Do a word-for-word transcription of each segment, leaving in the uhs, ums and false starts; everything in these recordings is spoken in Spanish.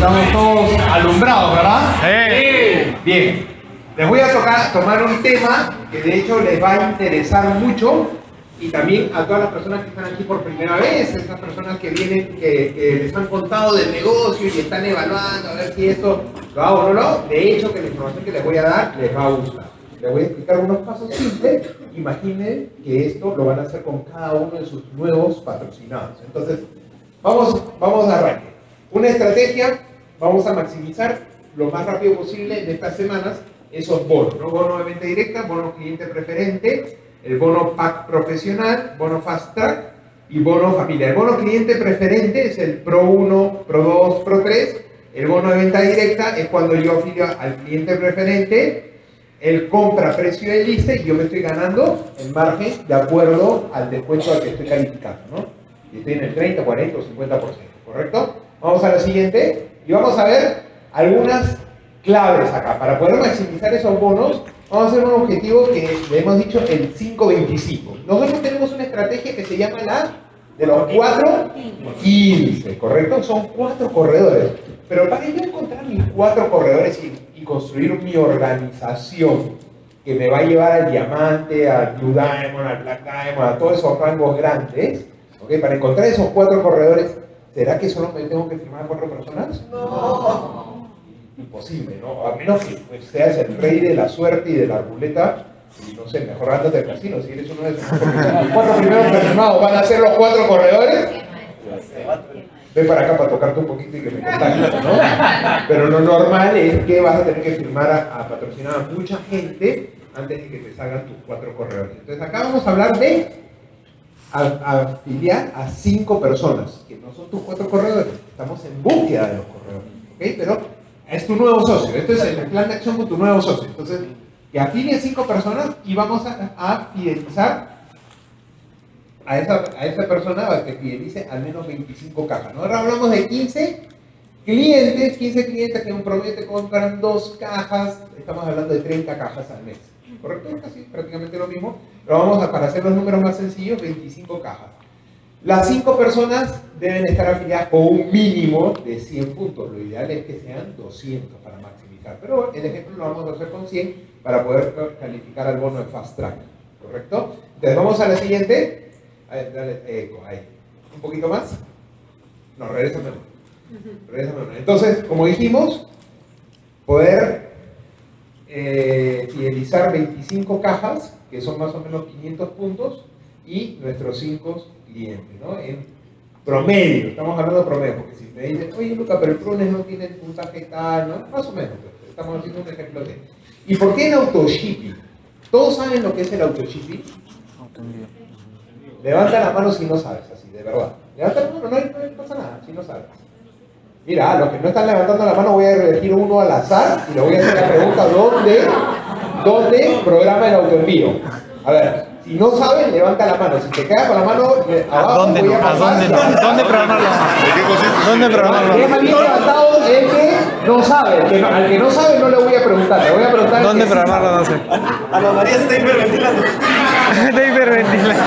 estamos todos alumbrados, ¿verdad? Sí. Bien. Les voy a tocar, tomar un tema que de hecho les va a interesar mucho y también a todas las personas que están aquí por primera vez, esas personas que vienen, que, que les han contado del negocio y están evaluando a ver si esto lo hago o no lo. De hecho, que la información que les voy a dar les va a gustar. Les voy a explicar unos pasos simples. Imaginen que esto lo van a hacer con cada uno de sus nuevos patrocinados. Entonces, vamos, vamos a arrancar. Una estrategia, vamos a maximizar lo más rápido posible en estas semanas esos bonos, ¿no? Bono de venta directa, bono cliente preferente, el bono pack profesional, bono fast track y bono familia. El bono cliente preferente es el Pro uno, Pro dos, Pro tres. El bono de venta directa es cuando yo afilio al cliente preferente, él compra a precio de lista y yo me estoy ganando el margen de acuerdo al descuento al que estoy calificando, ¿no? Y estoy en el treinta, cuarenta o cincuenta por ciento, ¿correcto? Vamos a la siguiente y vamos a ver algunas claves acá. Para poder maximizar esos bonos, vamos a hacer un objetivo que le hemos dicho el cinco veinticinco. Nosotros tenemos una estrategia que se llama la de los cuatro quince, ¿correcto? Son cuatro corredores. Pero para yo encontrar mis cuatro corredores y, y construir mi organización que me va a llevar al diamante, al Blue Diamond, al Black Diamond, a todos esos rangos grandes, ¿okay? Para encontrar esos cuatro corredores, ¿será que solo me tengo que firmar a cuatro personas? No. Imposible, ¿no? A menos que pues, seas el rey de la suerte y de la ruleta y no sé, mejor ándate al casino, si eres uno de esos. Los cuatro primeros firmados van a ser los cuatro corredores. Ven para acá para tocarte un poquito y que me contactes, ¿no? Pero lo normal es que vas a tener que firmar a, a patrocinar a mucha gente antes de que te salgan tus cuatro corredores. Entonces acá vamos a hablar de afiliar a cinco personas, que no son tus cuatro corredores. Estamos en búsqueda de los corredores, ¿ok? Pero es tu nuevo socio. Esto es el plan de acción con tu nuevo socio. Entonces, que afilie a cinco personas y vamos a, a fidelizar a esa, a esa persona para que fidelice al menos veinticinco cajas, ¿no? Ahora hablamos de quince clientes, quince clientes que un promedio te compran dos cajas, estamos hablando de treinta cajas al mes, ¿correcto? Casi prácticamente lo mismo, pero vamos a, para hacer los números más sencillos, veinticinco cajas. Las cinco personas deben estar afiliadas con un mínimo de cien puntos, lo ideal es que sean doscientos para maximizar, pero el ejemplo lo vamos a hacer con cien para poder calificar al bono de Fast Track, ¿correcto? Entonces vamos a la siguiente. Ahí, dale, eco, ahí. ¿Un poquito más? No, regrésame uno. Regrésame uno. Entonces, como dijimos, poder eh, fidelizar veinticinco cajas, que son más o menos quinientos puntos, y nuestros cinco clientes, ¿no? En promedio, estamos hablando de promedio, porque si me dicen, oye Luca, pero el Prunes no tiene puntaje tal, ¿no? Más o menos, pues, estamos haciendo un ejemplo de. ¿Y por qué el autoshipping? ¿Todos saben lo que es el autoshipping? Levanta la mano si no sabes, así, de verdad. Levanta la mano, no, hay, no pasa nada, si no sabes. Mira, los que no están levantando la mano voy a elegir uno al azar y le voy a hacer la pregunta, ¿dónde, dónde programa el autoenvío? A ver, si no sabes, levanta la mano. Si te quedas con la mano abajo, ¿Dónde, voy a pasar. ¿A dónde, ¿Dónde, ¿Dónde programarlo? ¿De qué consiste? ¿Dónde programarlo? El más bien levantado es que no sabe. Que no, al que no sabe no le voy a preguntar. Le voy a preguntar. ¿Dónde programarlo? No sé. Ana María se está hiperventilando. Está hiperventilando.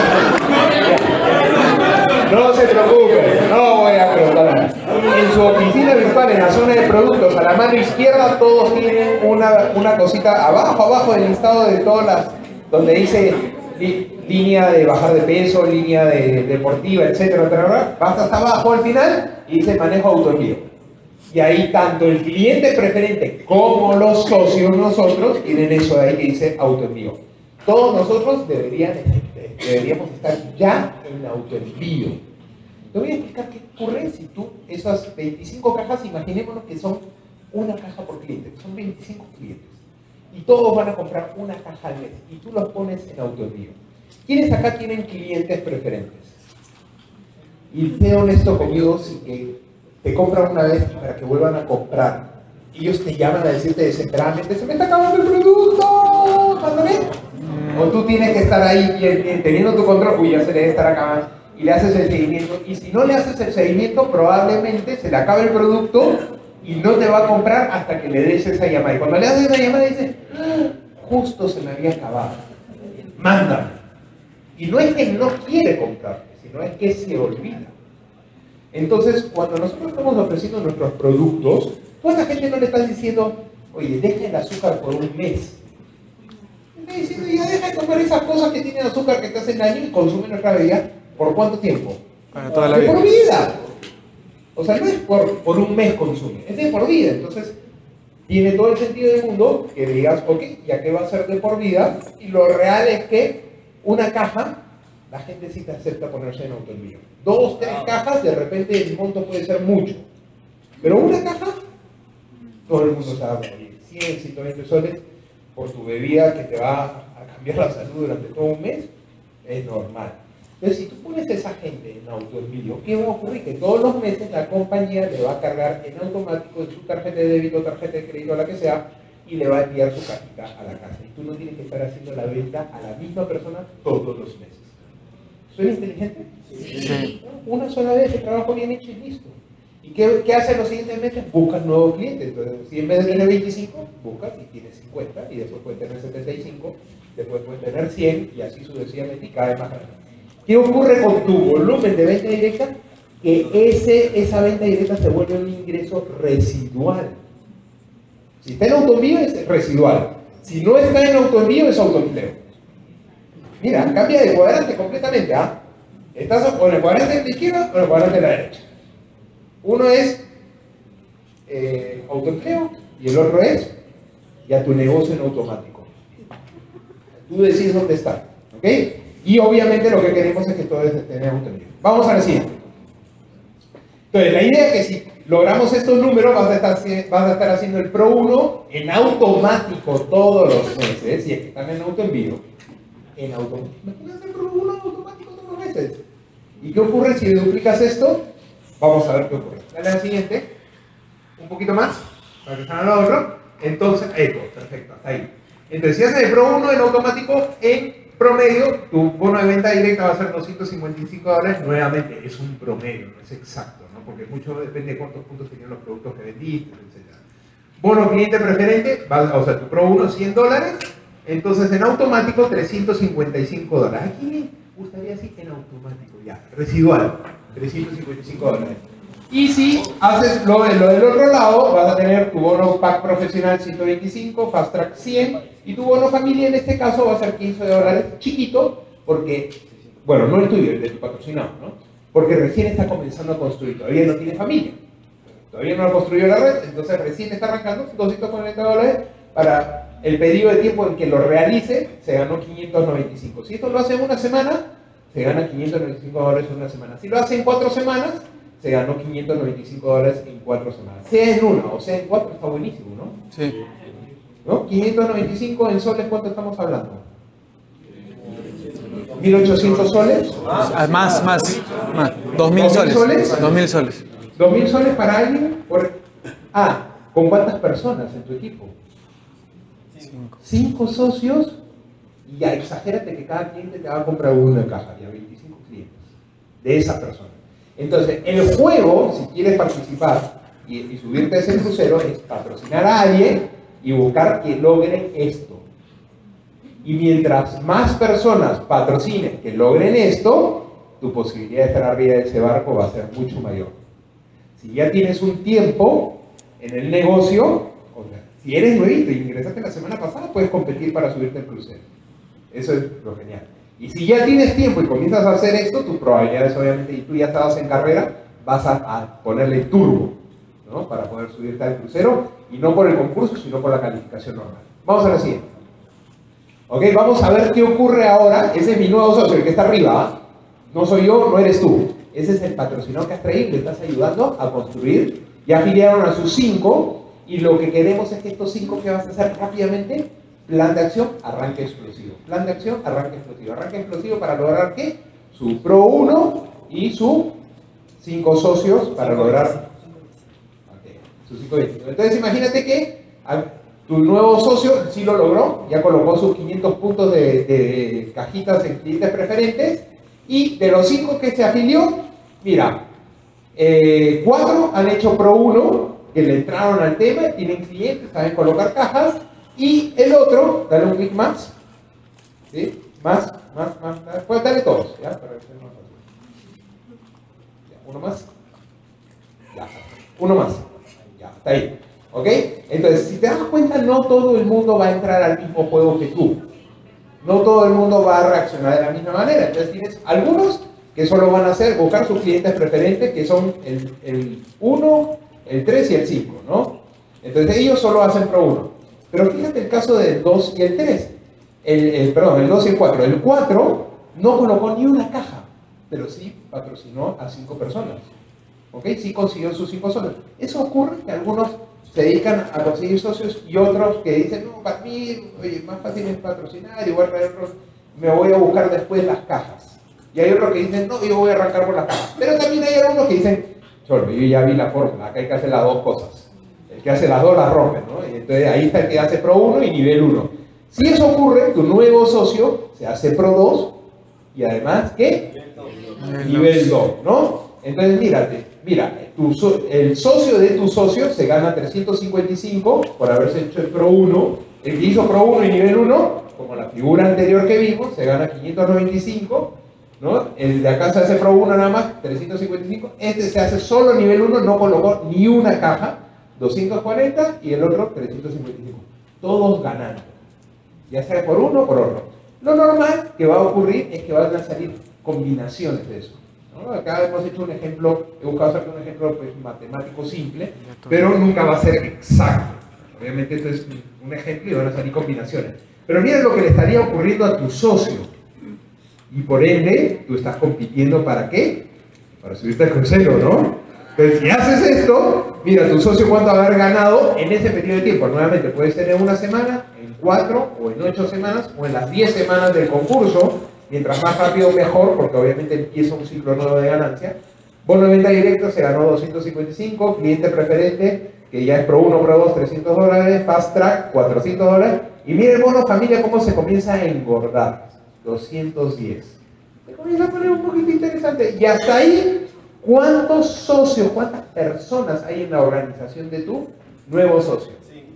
No se preocupe, no voy a preguntar nada. En su oficina virtual, en la zona de productos, a la mano izquierda, todos tienen una, una cosita abajo, abajo del listado de todas las, donde dice li, línea de bajar de peso, línea de deportiva, etcétera, etcétera. Vas hasta abajo al final y dice manejo autoenvío. Y ahí tanto el cliente preferente como los socios nosotros tienen eso de ahí que dice autoenvío. Todos nosotros deberían, deberíamos estar ya en autoenvío. Te voy a explicar qué ocurre si tú, esas veinticinco cajas, imaginémonos que son una caja por cliente, son veinticinco clientes. Y todos van a comprar una caja al mes y tú los pones en autoenvío. ¿Quiénes acá tienen clientes preferentes? Y sé honesto conmigo, si que te compran una vez y para que vuelvan a comprar, ellos te llaman a decirte desesperadamente, se me está acabando el producto, mándame. O tú tienes que estar ahí bien, bien, teniendo tu control, uy, ya se le debe estar acabando, y le haces el seguimiento. Y si no le haces el seguimiento, probablemente se le acabe el producto y no te va a comprar hasta que le des esa llamada. Y cuando le haces esa llamada, dice, ah, justo se me había acabado, mándame. Y no es que no quiere comprarte, sino es que se olvida. Entonces, cuando nosotros estamos ofreciendo nuestros productos, toda la gente no le está diciendo, oye, deja el azúcar por un mes. Le está diciendo, ya deja de comer esas cosas que tienen azúcar que te hacen daño y consume nuestra bebida. ¿Por cuánto tiempo? Para toda la De vida. por vida. O sea, no es por, por un mes consume, es de por vida. Entonces, tiene todo el sentido del mundo que digas, ok, ya que va a ser de por vida, y lo real es que una caja, la gente sí te acepta ponerse en autoenvío. Dos, tres cajas, de repente el monto puede ser mucho. Pero una caja, todo el mundo sabe, oye, cien, ciento veinte soles por tu bebida que te va a cambiar la salud durante todo un mes, es normal. Entonces, si tú pones a esa gente en autoenvío, ¿qué va a ocurrir? Que todos los meses la compañía le va a cargar en automático en su tarjeta de débito, tarjeta de crédito, la que sea, y le va a enviar su cajita a la casa. Y tú no tienes que estar haciendo la venta a la misma persona todos los meses. ¿Suena inteligente? Sí. Una sola vez, el trabajo bien hecho y listo. ¿Y qué, qué hacen los siguientes meses? Buscan nuevos clientes. Entonces, si en vez de tener veinticinco, buscan y tienes cincuenta, y después pueden tener setenta y cinco, después pueden tener cien, y así sucesivamente, y cada vez más grande. ¿Qué ocurre con tu volumen de venta directa? Que ese, esa venta directa se vuelve un ingreso residual. Si está en autoenvío es residual. Si no está en autoenvío es autoempleo. Mira, cambia de cuadrante completamente. ¿ah? Estás o en el cuadrante de la izquierda o en el cuadrante de la derecha. Uno es eh, autoempleo y el otro es ya tu negocio en automático. Tú decides dónde está. ¿Ok? Y obviamente lo que queremos es que todo esté en autoenvío. Vamos a la siguiente. Entonces, la idea es que si logramos estos números, vas a estar, vas a estar haciendo el Pro uno en automático todos los meses, y es que están en autoenvío. En automático. Imagínate el Pro uno automático todos los meses. ¿Y qué ocurre si duplicas esto? Vamos a ver qué ocurre. Dale a la siguiente. Un poquito más, para que salga lo otro. Entonces, esto, perfecto, hasta ahí. Entonces, si haces el Pro uno en automático, en promedio, tu bono de venta directa va a ser doscientos cincuenta y cinco dólares. Nuevamente, es un promedio, no es exacto, ¿no? Porque mucho depende de cuántos puntos tenían los productos que vendiste, etcétera. Bono cliente preferente, va, o sea, tu Pro uno, cien dólares. Entonces, en automático, trescientos cincuenta y cinco dólares. Aquí me gustaría decir en automático, ya, residual, trescientos cincuenta y cinco dólares. Y si haces lo, de, lo del otro lado, vas a tener tu bono pack profesional ciento veinticinco, fast track cien, y tu bono familia en este caso va a ser quince dólares, chiquito, porque, bueno, no el tuyo, el de tu patrocinado, ¿no? Porque recién está comenzando a construir, todavía no tiene familia, todavía no ha construido la red, entonces recién está arrancando, doscientos cuarenta dólares, para el pedido de tiempo en que lo realice, se ganó quinientos noventa y cinco. Si esto lo hace en una semana, se gana quinientos noventa y cinco dólares en una semana. Si lo hace en cuatro semanas, se ganó quinientos noventa y cinco dólares en cuatro semanas. Sea en una o sea en cuatro, está buenísimo, ¿no? Sí. ¿No? quinientos noventa y cinco en soles, ¿cuánto estamos hablando? mil ochocientos soles. Ah, más, más, más. Dos mil ¿Dos mil soles. soles? Dos mil soles. dos mil soles para alguien. Por... Ah, ¿con cuántas personas en tu equipo? Cinco. Cinco socios. Y ya, exagérate que cada cliente te va a comprar una caja. Ya, veinticinco clientes de esa persona. Entonces, el juego, si quieres participar y, y subirte a ese crucero, es patrocinar a alguien y buscar que logre esto. Y mientras más personas patrocinen que logren esto, tu posibilidad de estar arriba de ese barco va a ser mucho mayor. Si ya tienes un tiempo en el negocio, o sea, si eres nuevito y ingresaste la semana pasada, puedes competir para subirte al crucero. Eso es lo genial. Y si ya tienes tiempo y comienzas a hacer esto, tus probabilidades obviamente, y tú ya estabas en carrera, vas a, a ponerle turbo, ¿no? Para poder subirte al crucero, y no por el concurso, sino por la calificación normal. Vamos a la siguiente. Ok, vamos a ver qué ocurre ahora. Ese es mi nuevo socio, el que está arriba, ¿eh? No soy yo, no eres tú. Ese es el patrocinador que has traído, le estás ayudando a construir. Ya afiliaron a sus cinco, y lo que queremos es que estos cinco que vas a hacer rápidamente, plan de acción, arranque explosivo. Plan de acción, arranque explosivo. Arranque explosivo para lograr ¿qué? Su Pro uno y sus cinco socios para lograr okay, sus cinco veinticinco. Entonces imagínate que tu nuevo socio sí lo logró, ya colocó sus quinientos puntos de, de cajitas en clientes preferentes, y de los cinco que se afilió, mira, eh, cuatro han hecho Pro uno, que le entraron al tema, tienen clientes, saben colocar cajas, y el otro, dale un clic más, ¿sí? Más, más, más, más, pues dale todos, ¿ya? Para que sea más fácil. Ya, uno más, Ya, uno más. Ya, está ahí. ¿Ok? Entonces, si te das cuenta, no todo el mundo va a entrar al mismo juego que tú. No todo el mundo va a reaccionar de la misma manera. Entonces tienes algunos que solo van a hacer buscar sus clientes preferentes, que son el uno, el tres y el cinco, ¿no? Entonces ellos solo hacen pro uno. Pero fíjate el caso del dos y el tres. El, el, perdón, el dos y el cuatro. El cuatro no colocó ni una caja, pero sí patrocinó a cinco personas. ¿Ok? Sí consiguió sus cinco socios. Eso ocurre que algunos se dedican a conseguir socios y otros que dicen, no, para mí, oye, más fácil es patrocinar, igual me voy a buscar después las cajas. Y hay otros que dicen, no, yo voy a arrancar por las cajas. Pero también hay algunos que dicen, solo, yo ya vi la fórmula, acá hay que hacer las dos cosas. El que hace las dos las rompe, ¿no? Y entonces ahí está el que hace pro uno y nivel uno. Si eso ocurre, tu nuevo socio se hace pro dos y además, ¿qué? Nivel dos, ¿no? Entonces, mírate, mira, tu so, el socio de tu socio se gana trescientos cincuenta y cinco por haberse hecho el pro uno. El que hizo pro uno y nivel uno, como la figura anterior que vimos, se gana quinientos noventa y cinco, ¿no? El de acá se hace pro uno nada más, trescientos cincuenta y cinco. Este se hace solo nivel uno, no colocó ni una caja, doscientos cuarenta, y el otro trescientos cincuenta y cinco. Todos ganando, ya sea por uno o por otro. Lo normal que va a ocurrir es que van a salir combinaciones de eso, ¿no? Acá hemos hecho un ejemplo, he buscado hacer un ejemplo pues, matemático simple, pero nunca va a ser exacto. Obviamente esto es un ejemplo y van a salir combinaciones. Pero mira lo que le estaría ocurriendo a tu socio. Y por ende, tú estás compitiendo ¿para qué? Para subirte al crucero, ¿no? Entonces, si haces esto, mira, tu socio cuánto va a haber ganado en ese periodo de tiempo. Nuevamente, puede ser en una semana, en cuatro, o en ocho semanas, o en las diez semanas del concurso. Mientras más rápido, mejor, porque obviamente empieza un ciclo nuevo de ganancia. Bono de venta directo se ganó doscientos cincuenta y cinco, cliente preferente, que ya es pro uno, pro dos, trescientos dólares, fast track, cuatrocientos dólares. Y mire el bono familia cómo se comienza a engordar. doscientos diez. Se comienza a poner un poquito interesante. Y hasta ahí, ¿cuántos socios, cuántas personas hay en la organización de tu nuevo socio?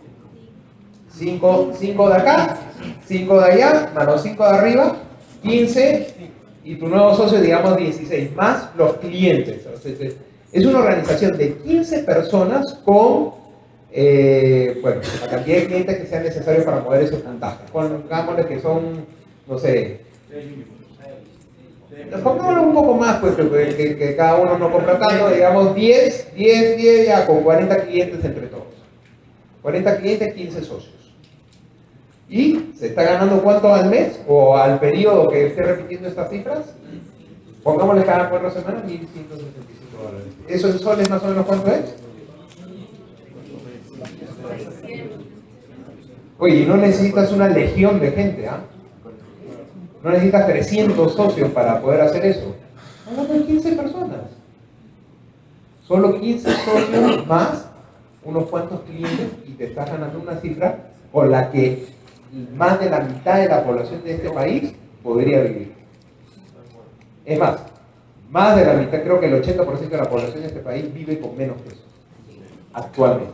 Cinco, cinco de acá, cinco de allá, más los cinco de arriba, quince, y tu nuevo socio, digamos, dieciséis, más los clientes. Entonces, es una organización de quince personas con, eh, bueno, la cantidad de clientes que sean necesarios para mover esos puntajes. Pongámosle que son, no sé, pongámosle un poco más, pues, que, que, que cada uno no compra tanto, digamos, diez, diez, diez, ya con cuarenta clientes entre todos. cuarenta clientes, quince socios. ¿Y se está ganando cuánto al mes o al periodo que esté repitiendo estas cifras? Pongámosle cada cuatro semanas, mil ciento sesenta y cinco dólares. ¿Eso en soles más o menos cuánto es? Oye, y no necesitas una legión de gente, ¿ah? ¿eh? No necesitas trescientos socios para poder hacer eso. Hablando de quince personas. Solo quince socios más unos cuantos clientes y te estás ganando una cifra con la que más de la mitad de la población de este país podría vivir. Es más, más de la mitad, creo que el ochenta por ciento de la población de este país vive con menos que eso, actualmente.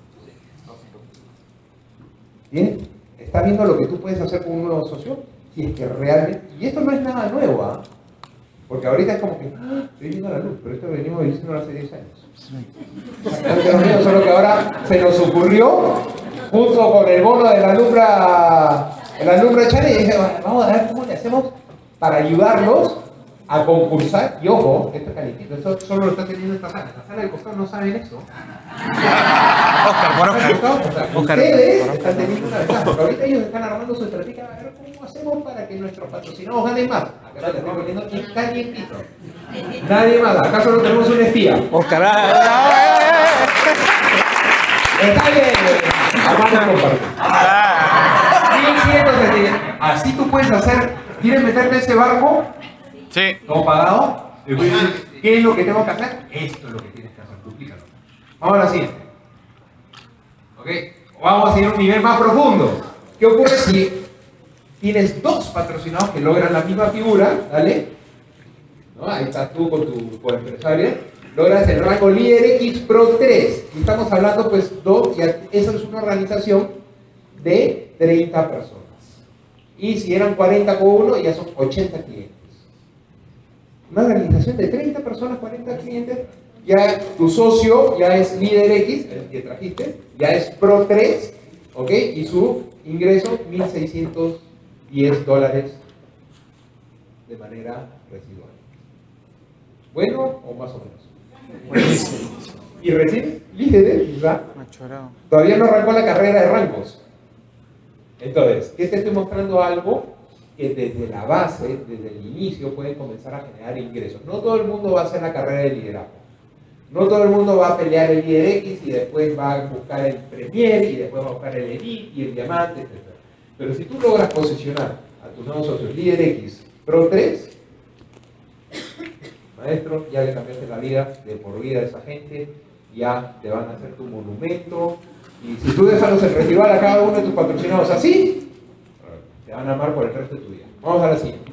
¿Bien? ¿Estás viendo lo que tú puedes hacer con un nuevo socio? Si es que realmente, y esto no es nada nuevo, ¿ah? ¿eh? Porque ahorita es como que, ¡ah! Estoy viendo la luz, pero esto venimos diciendo hace diez años. Exactamente, solo que ahora se nos ocurrió, junto con el bono de la alumbra, el alumbra Channel, y dije, vamos a ver cómo le hacemos para ayudarlos a concursar. Y ojo, esto es calientito, esto solo lo está teniendo esta sala. La sala del costado no saben eso. Oscar, por Oscar. O sea, Oscar, ustedes por Oscar. están teniendo una ventaja, porque ahorita ellos están armando su estrategia. A ver cómo hacemos para que nuestros patrocinados ganen más. Acá lo estoy poniendo y calientito. Nadie más, acá solo tenemos un espía. Oscar, ah, Está bien, Armando comparte. Así tú puedes hacer, ¿quieres meterte en ese barco? sí. ¿Todo pagado? ¿Qué es lo que tengo que hacer? Esto es lo que tienes que hacer, duplícalo. Vamos a la siguiente. ¿Ok? Vamos a ir a un nivel más profundo. ¿Qué ocurre si tienes dos patrocinados que logran la misma figura? ¿Dale? ¿No? Ahí estás tú con tu coempresaria. Logras el rango líder X Pro tres. Y estamos hablando, pues, dos, ya, esa es una organización de treinta personas. Y si eran cuarenta con uno, ya son ochenta clientes. Una organización de treinta personas, cuarenta clientes, ya tu socio ya es líder X, el que trajiste, ya es Pro tres, ¿ok? Y su ingreso mil seiscientos diez dólares de manera residual. ¿Bueno o más o menos? Buenísimo. Y recién líder X, ¿verdad? Todavía no arrancó la carrera de rangos. Entonces, ¿qué te estoy mostrando? Algo que desde la base, desde el inicio, puede comenzar a generar ingresos. No todo el mundo va a hacer la carrera de liderazgo. No todo el mundo va a pelear el líder X y después va a buscar el Premier y después va a buscar el Elite y el Diamante, etcétera. Pero si tú logras posicionar a tus nuevos socios líder X Pro tres, maestro, ya le cambiaste la vida de por vida a esa gente, ya te van a hacer tu monumento. Y si tú dejas el residual a cada uno de tus patrocinados así, te van a amar por el resto de tu vida. Vamos a la siguiente.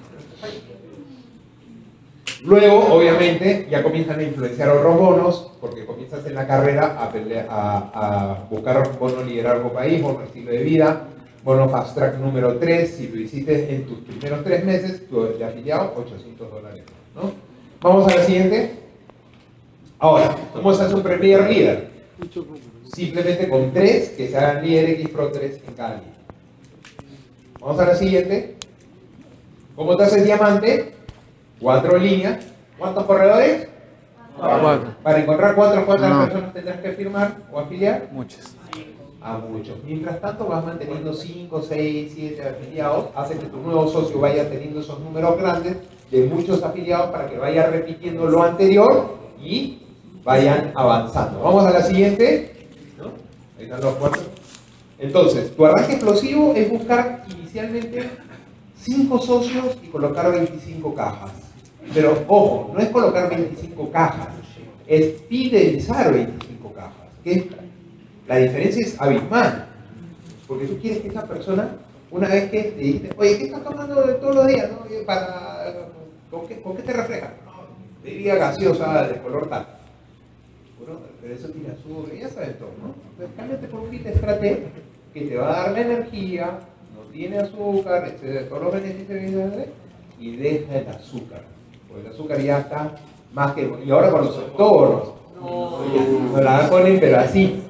Luego, obviamente, ya comienzan a influenciar otros bonos, porque comienzas en la carrera a, pelear, a, a buscar bono liderazgo país, bono estilo de vida, bono fast track número tres, si lo hiciste en tus primeros tres meses, tu de afiliado, ochocientos dólares, ¿no? Vamos a la siguiente. Ahora, ¿cómo se hace un Premier líder? Simplemente con tres que se hagan líder X Pro tres en cada línea. Vamos a la siguiente. ¿Cómo te haces diamante? Cuatro líneas. ¿Cuántos corredores? Cuatro. Para encontrar cuatro, ¿cuántas No. personas tendrás que firmar o afiliar? Muchas. A muchos. Mientras tanto vas manteniendo cinco, seis, siete afiliados, hace que tu nuevo socio vaya teniendo esos números grandes de muchos afiliados para que vaya repitiendo lo anterior y vayan avanzando. Vamos a la siguiente. ¿No? Ahí están los cuatro. Entonces, tu arranque explosivo es buscar inicialmente cinco socios y colocar veinticinco cajas. Pero ojo, no es colocar veinticinco cajas, es fidelizar veinticinco cajas. ¿Qué? La diferencia es abismal, porque tú quieres que esa persona, una vez que te dice, oye, ¿qué estás tomando todos los días? ¿No? Para, ¿con, qué, ¿Con qué te refleja? No, bebida gaseosa de color tal. Bueno, pero eso tiene azúcar, ya sabes todo, ¿no? Entonces cámbiate por un Fit Estrate que te va a dar la energía, no tiene azúcar, etcétera, todos los beneficios que y deja el azúcar, porque el azúcar ya está más que... Y ahora con los octógonos, no, nos la ponen pero así.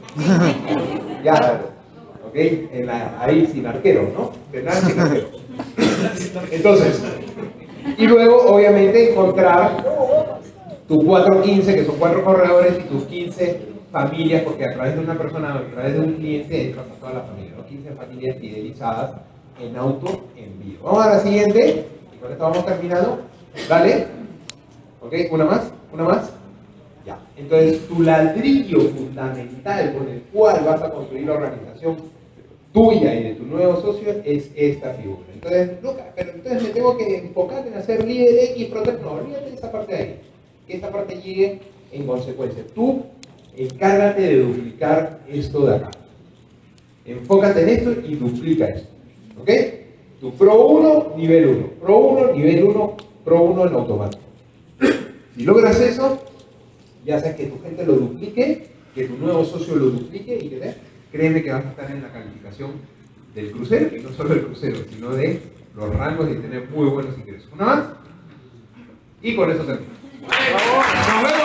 Ya, ok, en la, ahí sin arquero, ¿no? Penal sin arquero. Entonces, y luego obviamente encontrar tu cuatro quince, que son cuatro corredores, y tus quince familias, porque a través de una persona, a través de un cliente, entras a toda la familia, ¿no? quince familias fidelizadas en auto envío. Vamos a la siguiente, y con esto vamos terminando. Dale. Ok, una más, una más. Ya, entonces tu ladrillo fundamental con el cual vas a construir la organización tuya y de tu nuevo socio es esta figura. Entonces, Lucas, pero entonces me tengo que enfocar en hacer líder X, Pro tres. No, olvídate de esa parte de ahí. Que esta parte llegue en consecuencia. Tú encárgate de duplicar esto de acá. Enfócate en esto y duplica esto. ¿Ok? Tu Pro uno, nivel uno. Pro uno, nivel uno, Pro uno en automático. Si logras eso, ya sabes que tu gente lo duplique, que tu nuevo socio lo duplique y que te, créeme que vas a estar en la calificación del crucero, y no solo del crucero, sino de los rangos y tener muy buenos ingresos. Una más, y con eso termino. Nos vemos.